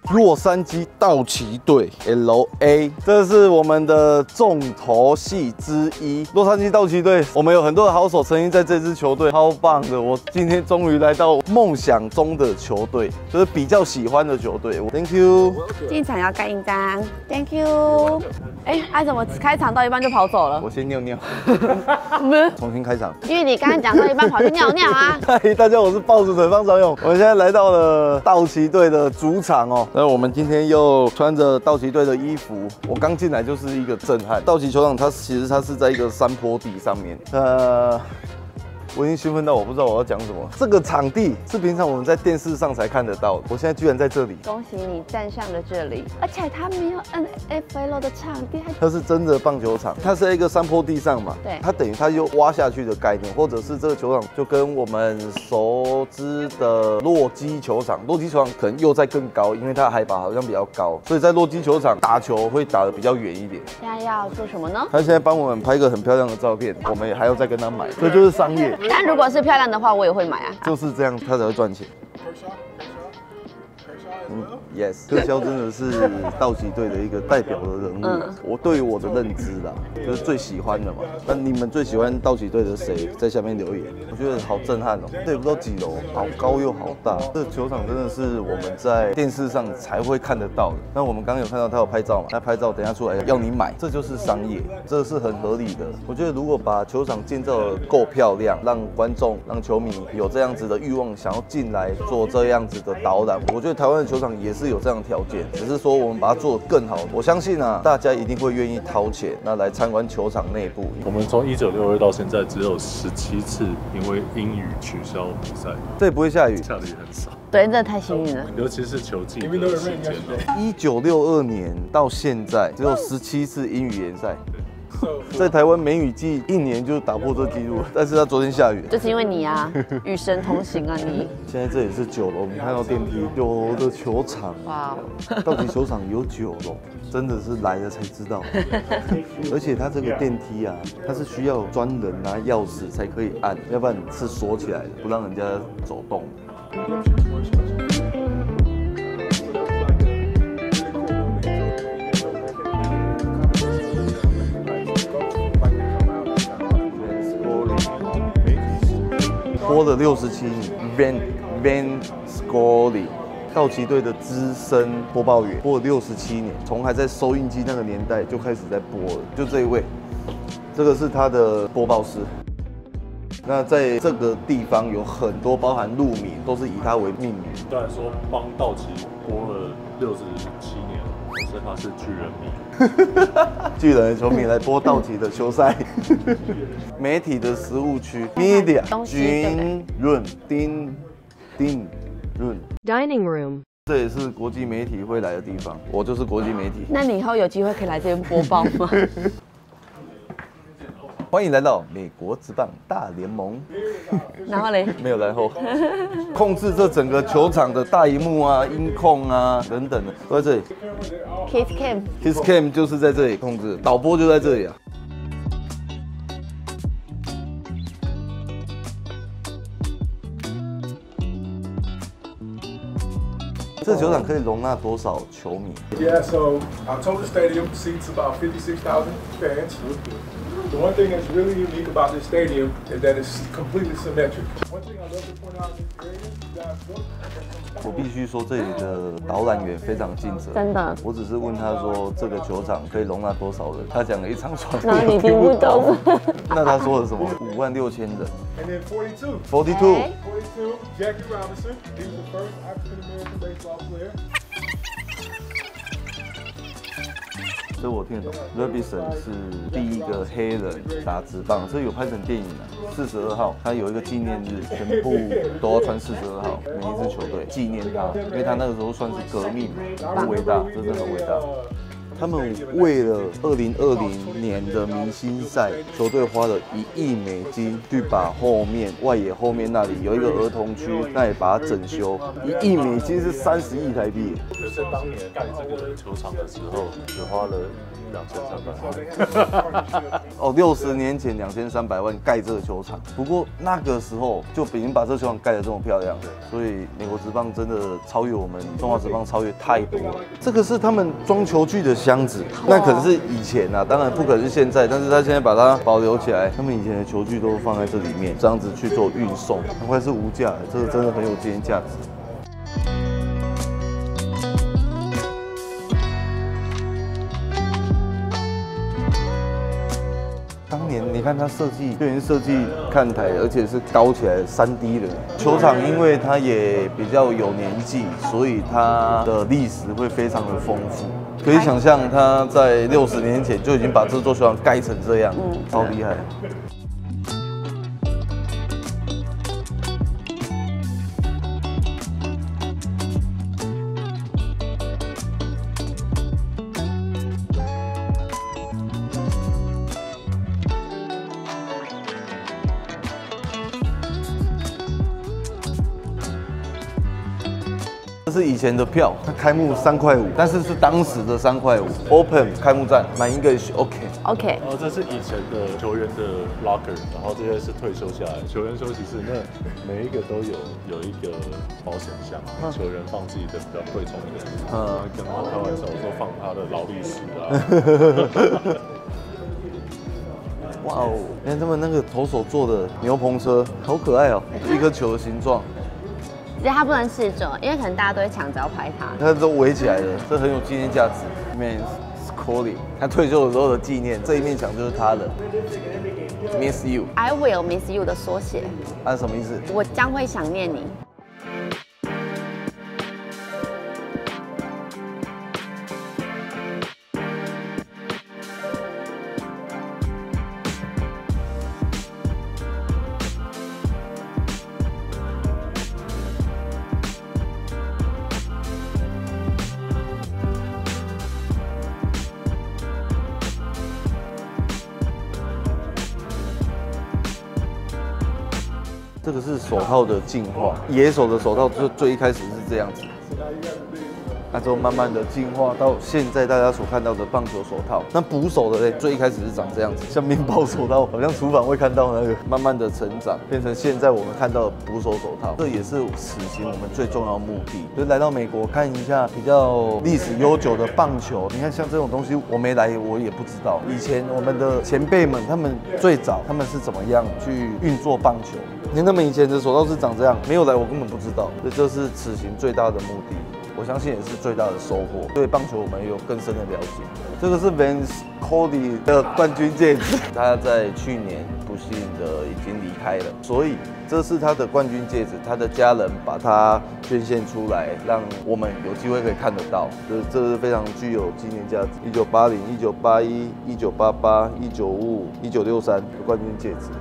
洛杉矶道奇队 LA， 这是我们的重头戏之一。洛杉矶道奇队，我们有很多的好手曾经在这支球队，超棒的。我今天终于来到梦想中的球队，就是比较喜欢的球队。Thank you。 进场要盖印章 ，Thank you。哎，怎么开场到一半就跑走了？ 我先尿尿，重新开场。 因为你刚刚讲到一半跑去尿尿啊。 嗨，大家，我是豹子腿方长勇。我们现在来到了道奇队的主场哦。那我们今天又穿着道奇队的衣服，我刚进来就是一个震撼。道奇球场它其实是在一个山坡地上面，我已经兴奋到我不知道我要讲什么。这个场地是平常我们在电视上才看得到的，我现在居然在这里。 恭喜你站上了这里，而且它没有 NFL 的场地， 它是真的棒球场，它是在一个山坡地上嘛， 对， 它等于它又挖下去的概念，或者是这个球场就跟我们熟知的洛基球场，洛基球场可能又在更高，因为它的海拔好像比较高，所以在洛基球场打球会打得比较远一点。 现在要做什么呢？ 他现在帮我们拍一个很漂亮的照片，我们也还要再跟他买，这就是商业。 但如果是漂亮的话，我也会买啊。 就是这样，他才会赚钱。Yes， 克肖真的是道奇队的一个代表的人物。我对于我的认知啦，就是最喜欢的嘛。那你们最喜欢道奇队的谁？在下面留言。我觉得好震撼哦，这也不知道几楼，好高又好大。这个球场真的是我们在电视上才会看得到的。那我们刚刚有看到他有拍照嘛？他拍照等一下出来要你买，这就是商业，这是很合理的。我觉得如果把球场建造得够漂亮，让观众、让球迷有这样子的欲望，想要进来做这样子的导览，我觉得台湾的球场也是有这样的条件，只是说我们把它做得更好。我相信啊，大家一定会愿意掏钱，那来参观球场内部。 我们从1962到现在只有17次因为阴雨取消比赛， 这也不会下雨， 下的也很少。 对，真的太幸运了。 尤其是球季的时间 1962年到现在只有17次阴雨联赛。在台湾梅雨季1年就打破这纪录，但是他昨天下雨， 就是因为你啊，与神同行啊你。 现在这也是9楼，我们看到电梯，9楼的球场，哇，道奇球场有9楼，真的是来了才知道。而且它这个电梯啊，它是需要专人拿钥匙才可以按，要不然是锁起来的，不让人家走动。播了67年 ，Van Scully， 道奇队的资深播报员，播了67年，从还在收音机那个年代就开始在播了。就这一位，这个是他的播报师。那在这个地方有很多包含路名，都是以他为命名。 虽然说帮道奇播了67年，可是他是巨人迷。 巨人的球迷来播道奇的球赛。媒体的食物区 ，Media 均润丁润 Dining room， 这也是国际媒体会来的地方。我就是国际媒体。 那你以后有机会可以来这边播报吗？ 欢迎来到美国职棒大联盟。 然后嘞？ 没有然后。控制这整个球场的大荧幕啊、音控啊等等的都在这里。Kiss Cam 就是在这里控制，导播就在这里啊。这球场可以容纳多少球迷 ？Yeah, so our total stadium seats about 56,000 fans. The one thing that's really unique about this stadium is that it's completely symmetric. One thing I love to point out in this area, you guys look. 我必须说，这里的导览员非常尽责。 真的， 我只是问他说这个球场可以容纳多少人，他讲了一长串， 那你听不懂。 那他说的什么？56000人。 And then 42. 42. 42. Jackie Robinson. He was the first African American baseball player. 这我听得懂 ，Robinson 是第一个黑人打职棒，这有拍成电影啊。42号，他有一个纪念日，全部都要穿42号，每一支球队纪念他，因为他那个时候算是革命，很伟大，这真的很伟大。 他们为了2020年的明星赛，球队花了1亿美金去把外野后面那里有一个儿童区，那也把它整修。1亿美金是30亿台币。 可是当年盖这个球场的时候，只花了2300万。 哦，60年前2300万盖这个球场，不过那个时候就已经把这个球场盖得这么漂亮了，所以美国职棒真的超越我们中华职棒超越太多了。这个是他们装球具的箱子，那可能是以前啊，当然不可能是现在，但是他现在把它保留起来，他们以前的球具都放在这里面，这样子去做运送，难怪是无价的，这个真的很有纪念价值。当年你看他设计，就已经设计看台，而且是高起来的3D 的球场，因为它也比较有年纪，所以它的历史会非常的丰富。可以想象他在60年前就已经把这座球场盖成这样，超厉害。这是以前的票，它开幕3块5，但是是当时的3块5。Open 开幕战买一个 OK。 然后这是以前的球员的 locker， 然后这些是退休下来球员休息室，那每一个都有一个保险箱，球员放自己的比较贵重的，跟他开玩笑说放他的劳力士啊。 哇哦，你看他们那个投手做的牛棚车，好可爱哦，一颗球的形状。 只是它不能试中，因为可能大家都会抢着要拍它。 它都围起来的，这很有纪念价值。Man Scully， 他退休的时候的纪念，这一面墙就是他的。Miss you，I will miss you 的缩写。 它是什么意思？ 我将会想念你。 这个是手套的进化，野手的手套就最一开始是这样子，那之后慢慢的进化到现在大家所看到的棒球手套。那捕手的嘞，最一开始是长这样子，像面包手套，好像厨房会看到那个，慢慢的成长变成现在我们看到的捕手手套。这也是此行我们最重要的目的，就是来到美国看一下比较历史悠久的棒球。你看像这种东西，我没来我也不知道。以前我们的前辈们，他们最早他们是怎么样去运作棒球？连他们以前的手套是长这样，没有来我根本不知道。这就是此行最大的目的。我相信也是最大的收获，对棒球我们也有更深的了解。这个是 Vance Cody 的冠军戒指，他在去年不幸的已经离开了，所以这是他的冠军戒指，他的家人把它捐献出来，让我们有机会可以看得到。这是非常具有纪念价值。1980、1981、1988、1955、1963的冠军戒指。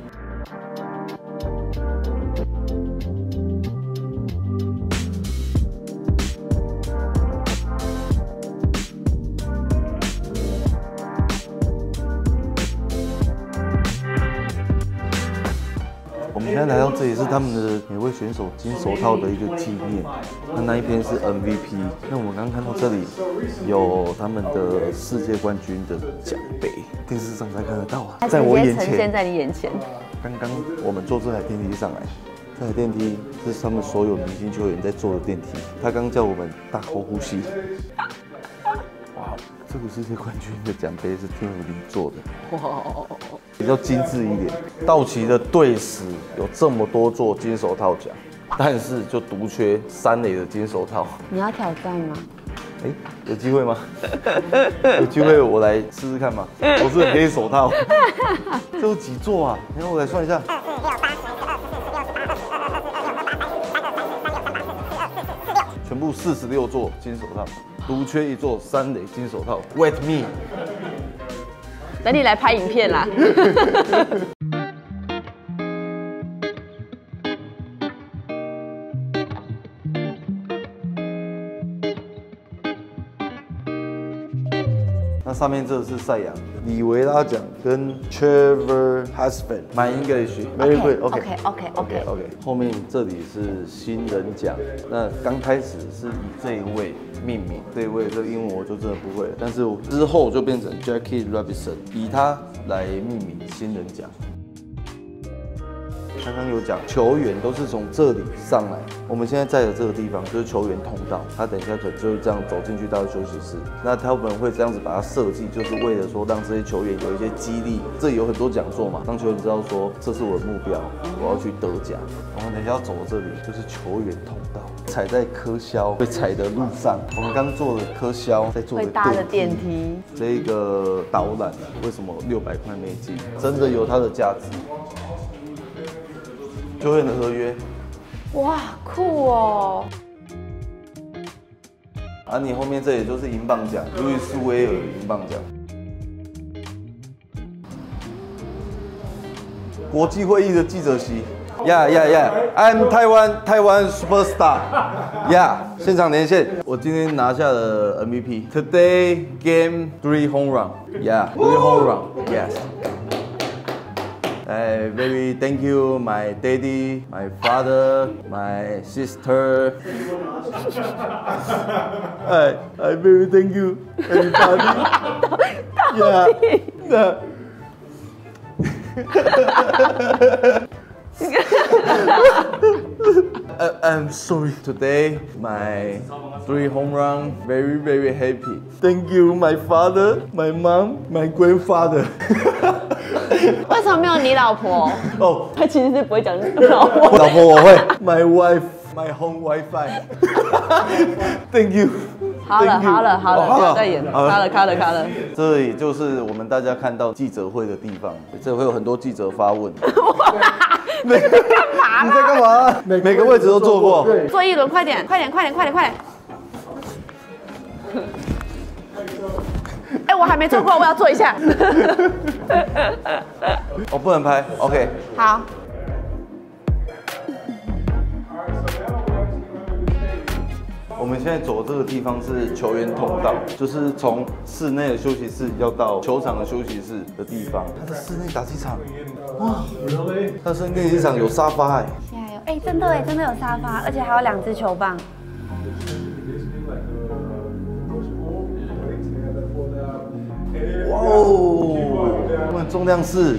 我们现在来到这里是他们的每位选手金手套的一个纪念，那一边是 MVP。那我们刚刚看到这里有他们的世界冠军的奖杯，电视上才看得到啊，在我眼前， 呈现在你眼前。 刚刚我们坐这台电梯上来，这台电梯是他们所有明星球员在坐的电梯。他刚叫我们大口呼吸。哇，这个世界冠军的奖杯是天武林做的。哇。比较精致一点。道奇的队史有这么多座金手套奖，但是就独缺3垒的金手套。 你要挑战吗？ 有机会吗？有机会我来试试看嘛。我是黑手套。这有几座啊？你看我来算一下。全部46座金手套，独缺1座3垒金手套。Wait me。 等你来拍影片啦。 那上面这个是赛扬、李维拉奖跟 Trevor Husband。My English very good。OK。后面这里是新人奖，那刚开始是以这一位命名，这一位这个英文我就真的不会了，但是之后就变成 Jackie Robinson， 以他来命名新人奖。刚刚有讲，球员都是从这里上来。我们现在在的这个地方就是球员通道，他等一下可能就是这样走进去到休息室。那他们会这样子把它设计，就是为了说让这些球员有一些激励。这里有很多讲座嘛，让球员知道说这是我的目标，我要去得奖。我们等一下要走的这里就是球员通道，踩在科肖会踩的路上。我们刚坐的科肖在坐的会搭的电梯。 这个导览为什么600块美金？真的有它的价值。球员的合约， 哇，酷哦！ 啊，你后面这也就是银棒奖，路易斯威尔银棒奖。国际会议的记者席 ，I'm Taiwan superstar。现场连线，我今天拿下了 MVP。Today game 3 home run。3 home run。Yes。Very thank you, my daddy, my father, my sister. I very thank you, everybody. I'm sorry. Today, my 3 home run, very happy. Thank you, my father, my mom, my grandfather. 为什么没有你老婆？ 哦， 他其实是不会讲老婆。 老婆我会。My wife, my home WiFi. Thank you. 好了，不要再演了，卡了。 这里就是我们大家看到记者会的地方，这会有很多记者发问。你在干嘛？每个位置都坐过。 坐一轮，快点！哎，我还没做过，我要做一下。 我不能拍 ，OK。 好。 我们现在走的这个地方是球员通道，就是从室内的休息室要到球场的休息室的地方。它的室内打击场，哇，它的室内打击场有沙发哎。 加油！哎，真的有沙发，而且还有2支球棒。 哇哦，我们重量室。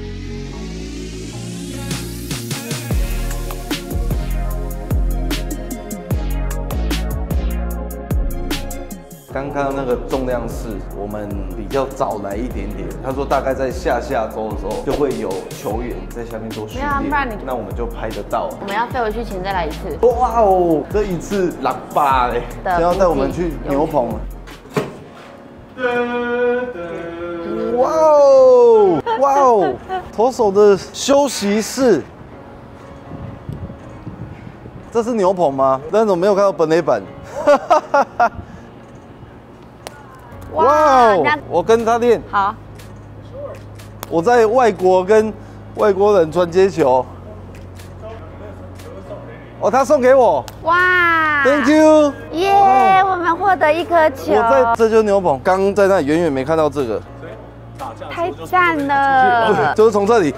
刚刚那个重量室，我们比较早来一点点。他说大概在下周的时候就会有球员在下面做训练，那我们就拍得到。 我们要飞回去前再来一次。 哇哦，这一次6把嘞！先要带我们去牛棚了。哇哦，投手的休息室。这是牛棚吗？但是我没有看到本垒板。哇哦！我跟他练。 好。 我在外国跟外国人传接球。哦，他送给我。哇 ！Thank you。 耶！我们获得1颗球。 这就是牛棚，刚在那里远远没看到这个。 太赞了！ 就是从这里。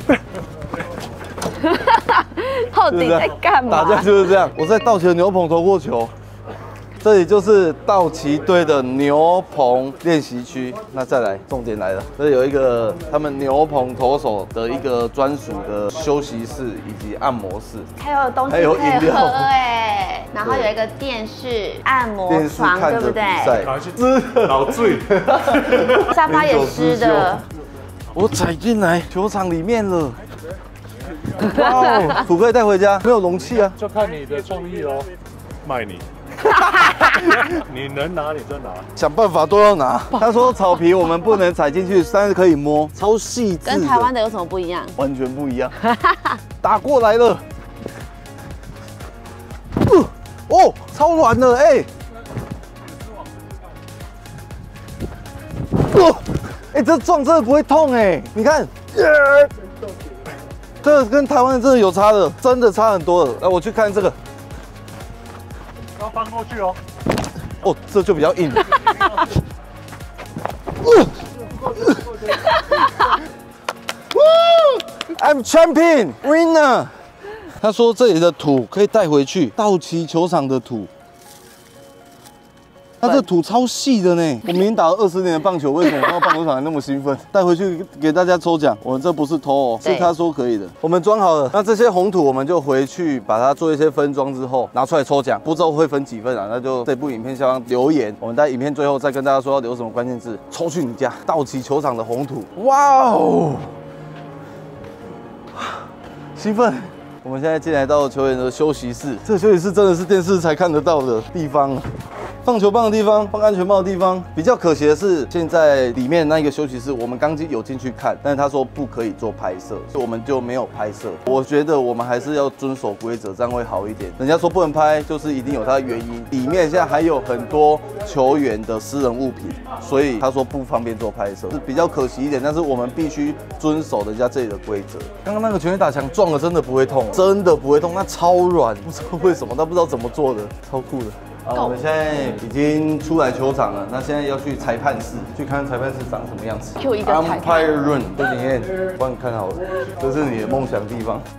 到底在干嘛？ 打架就是这样。我在道奇的牛棚投过球。这里就是道奇队的牛棚练习区。那再来，重点来了，这有一个他们牛棚投手的一个专属的休息室以及按摩室， 还有东西可以喝哎，然后有一个电视、按摩床，对不对？ 老醉， 沙发也湿的。 我踩进来球场里面了。哇哦，土可以带回家，没有容器啊。 就看你的创意喽，卖你。你能拿你就拿， 想办法都要拿。他说草皮我们不能踩进去，但是可以摸，超细致。 跟台湾的有什么不一样？ 完全不一样。打过来了，哦，超软的哎，这撞真的不会痛哎，你看，这跟台湾真的有差的，真的差很多了。来，我去看这个。 要翻过去哦。 哦，这就比较硬。 I'm champion winner。他说这里的土可以带回去，道奇球场的土。它这土超细的呢，我明明打了20年的棒球，为什么看到棒球场还那么兴奋？带回去给大家抽奖，我们这不是偷哦，是他说可以的。我们装好了，那这些红土我们就回去把它做一些分装之后拿出来抽奖，不知道会分几份啊？那就这部影片下方留言，我们在影片最后再跟大家说要留什么关键字，抽去你家道奇球场的红土。哇哦，兴奋！我们现在进来到球员的休息室，这个休息室真的是电视才看得到的地方。放球棒的地方，放安全帽的地方。比较可惜的是，现在里面那个休息室，我们刚有进去看，但是他说不可以做拍摄，所以我们就没有拍摄。我觉得我们还是要遵守规则，这样会好一点。人家说不能拍，就是一定有它的原因。里面现在还有很多球员的私人物品，所以他说不方便做拍摄，是比较可惜一点。但是我们必须遵守人家这里的规则。刚刚那个全垒打墙撞了，真的不会痛，真的不会痛，那超软，不知道为什么，他不知道怎么做的，超酷的。好，我们现在已经出来球场了，那现在要去裁判室，去看裁判室长什么样子。 就一个裁判 Umpire Room， 周景燕，帮你看好了，这是你的梦想地方。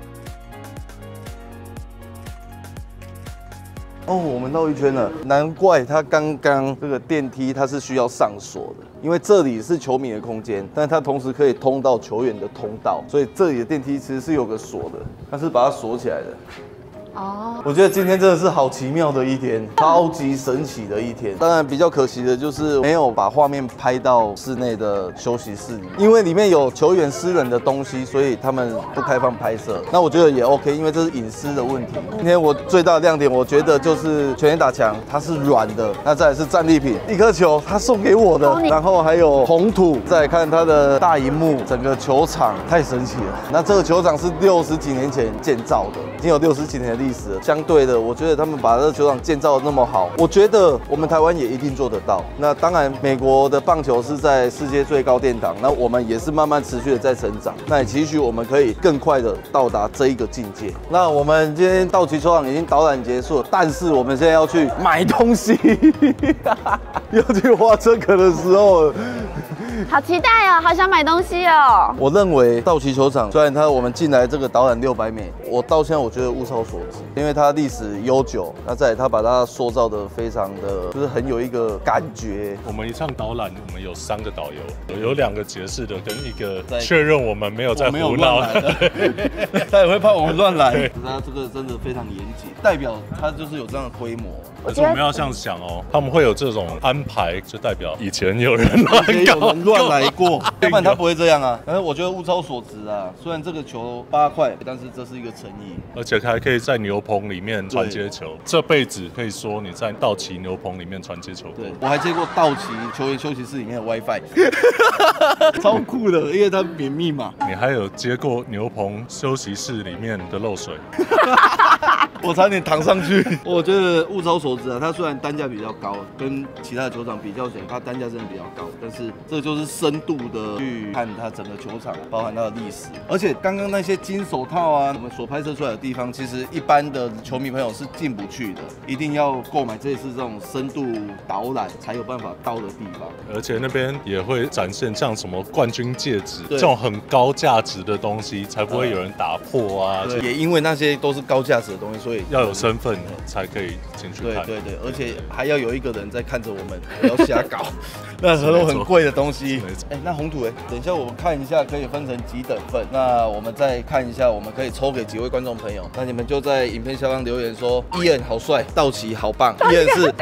哦，我们绕一圈了，难怪他刚刚这个电梯它是需要上锁的，因为这里是球迷的空间，但它同时可以通到球员的通道，所以这里的电梯其实是有个锁的，它是把它锁起来的。哦，我觉得今天真的是好奇妙的一天，超级神奇的一天。当然比较可惜的就是没有把画面拍到室内的休息室里，因为里面有球员私人的东西，所以他们不开放拍摄。那我觉得也 OK， 因为这是隐私的问题。今天我最大的亮点，我觉得就是全垒打墙，它是软的，那再来是战利品，一颗球他送给我的，然后还有红土，再来看它的大荧幕，整个球场太神奇了。那这个球场是60几年前建造的，已经有60几年的历史了。相对的，我觉得他们把这个球场建造得那么好，我觉得我们台湾也一定做得到。那当然，美国的棒球是在世界最高殿堂，那我们也是慢慢持续的在成长。那也期许我们可以更快的到达这一个境界。那我们今天道奇球场已经导览结束了，但是我们现在要去买东西，要去花车壳的时候了。 好期待哦，好想买东西哦。 我认为道奇球场虽然我们进来这个导览600美，我到现在我觉得物超所值，因为它历史悠久，那再来它把它塑造的非常的，就是很有一个感觉。 我们一趟导览，我们有3个导游，有2个解释的，跟一个确认我们没有在胡闹的， 他也会怕我们乱来。他这个真的非常严谨，代表他就是有这样的规模。 可是我们要这样想哦，他们会有这种安排，就代表以前有人乱来过，要不然他不会这样啊。但是我觉得物超所值啊，虽然这个球8块，但是这是一个诚意， 而且还可以在牛棚里面传接球，这辈子可以说你在道奇牛棚里面传接球。 对，我还接过道奇球员休息室里面的 WiFi， 超酷的，因为它免密码。 你还有接过牛棚休息室里面的漏水？ 我差点躺上去。我觉得物超所值啊，它虽然单价比较高，跟其他的球场比较起来，它单价真的比较高，但是这就是深度的去看它整个球场，包含它的历史。而且刚刚那些金手套啊，我们所拍摄出来的地方，其实一般的球迷朋友是进不去的，一定要购买这一次这种深度导览才有办法到的地方。 而且那边也会展现像什么冠军戒指这种很高价值的东西，才不会有人打破啊。 也因为那些都是高价值的东西，所以要有身份才可以进去看。 对，而且还要有一个人在看着我们，不要瞎搞。那时候很贵的东西。那红土等一下我们看一下可以分成几等份，那我们再看一下，我们可以抽给几位观众朋友。那你们就在影片下方留言说，Ian好帅，道奇好棒。Ian 是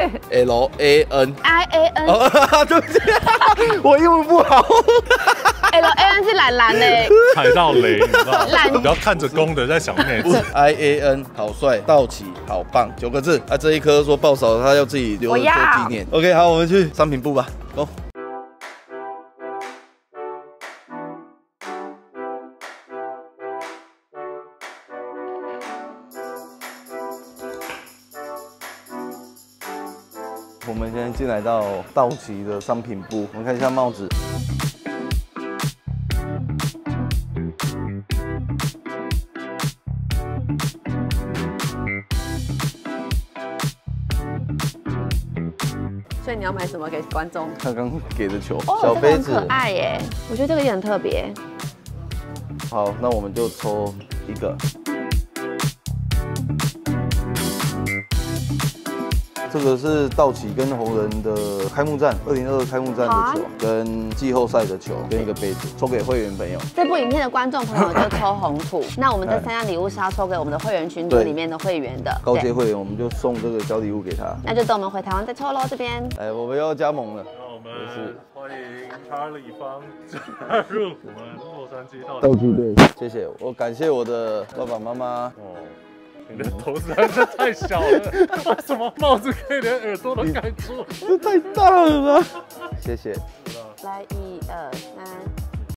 LAN，IAN。哦，对不起，我英文不好。 LAN 是懒懒嘞， 踩到雷，你知道吗？不要看着公的在想妹子。 IAN 好帅，道奇好棒，9个字。啊，这一颗说爆少，他要自己留着做纪念。OK， 好，我们去商品部吧。Go。我们现在进来到道奇的商品部，我们看一下帽子。 所以你要买什么给观众？ 刚刚给的球， 哦， 小杯子， 这个很可爱耶，我觉得这个也很特别。 好，那我们就抽一个。这个是道奇跟红人的开幕战，2022开幕战的球，跟季后赛的球，跟一个杯子，抽给会员朋友。 这部影片的观众朋友就抽红土，那我们这3样礼物是要抽给我们的会员群组里面的会员的。 高阶会员我们就送这个小礼物给他。 那就等我们回台湾再抽喽，这边。 哎，我们要加盟了。 那我们欢迎查理方加入我们洛杉矶道奇队。谢谢，我感谢我的爸爸妈妈。 哦。你的头实在是太小了，为什么帽子可以连耳朵都盖住？ 这太大了吧！谢谢。 来，1、2、3。